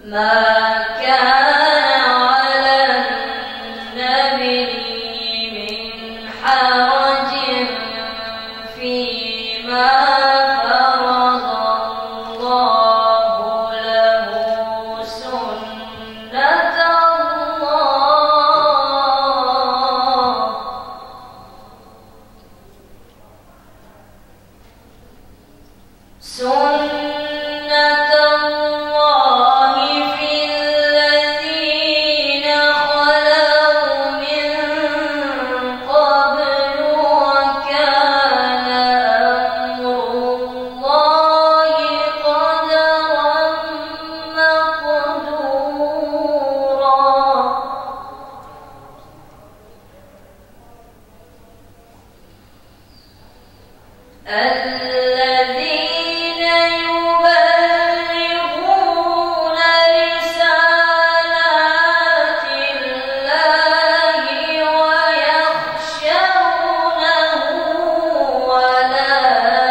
ما كان على النبي من حرج فيما فرض الله له سنة الذين يبلغون رسالات الله ويخشونه ولا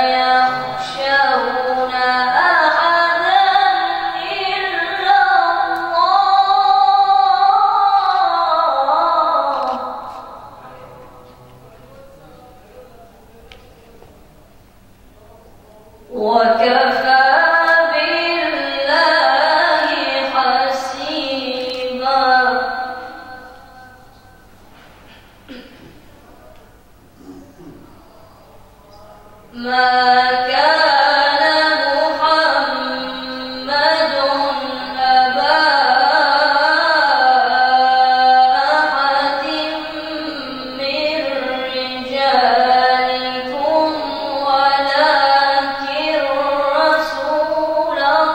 يخشون أحدا إلا الله وكفى بالله حسيبا. ما كان محمد أبا أحد من رجالكم ولكن رسول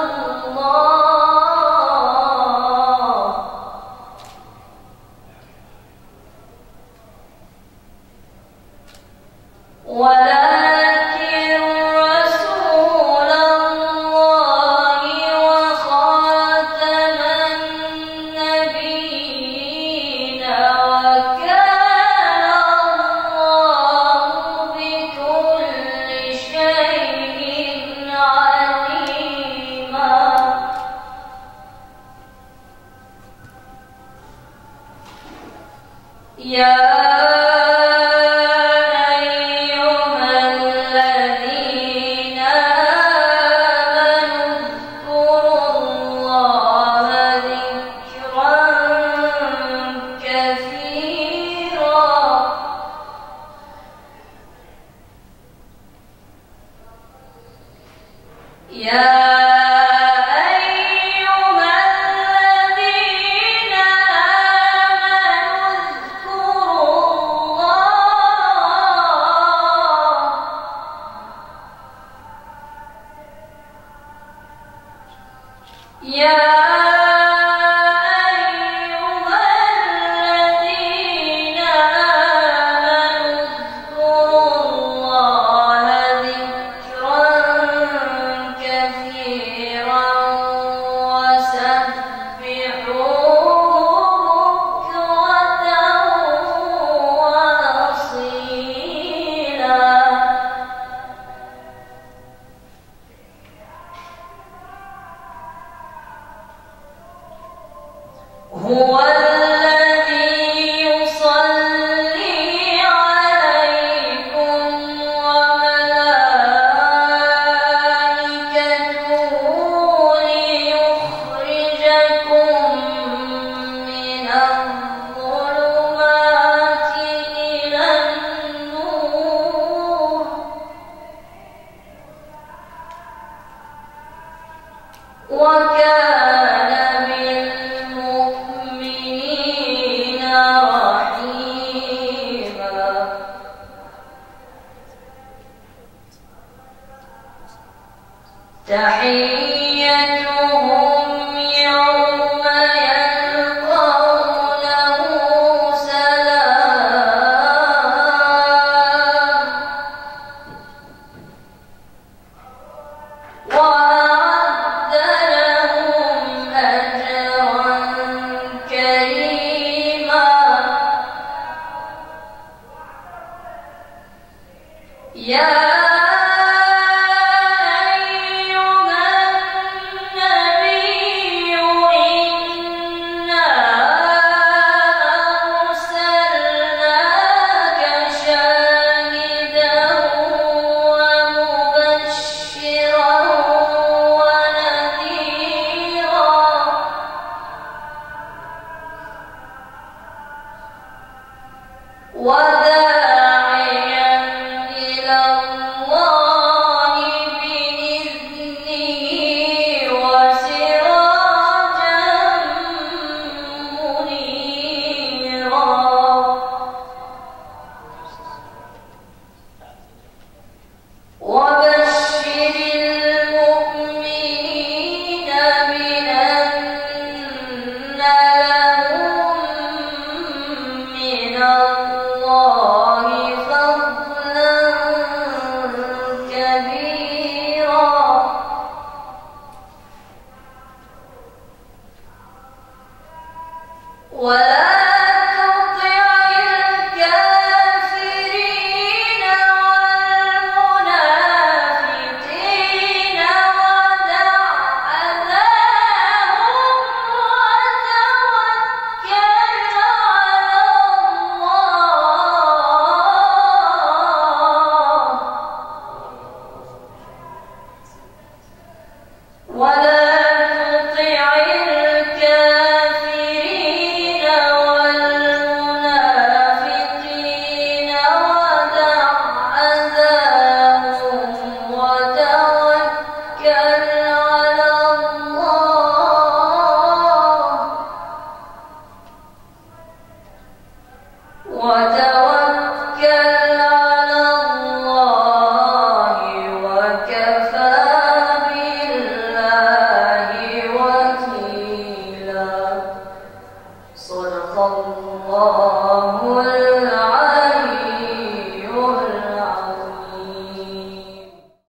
الله وخاتم النبيين وكان الله بكل شيء عليما. يا هو الذي يصلي عليكم وملائكته ليخرجكم من الظلمات إلى النور وكان بالمؤمنين رحيما. تحيتهم يوم يلقونه سلام وأعد لهم أجرا كريما. يا أيها كبيرا ولا تطع الكافرين والمنافقين ودع أذاهم وتوكل على الله ولا تطع الكافرين والمنافقين ودع أذاهم وتوكل على الله وكفى بالله وكيلا صدق الله العظيم.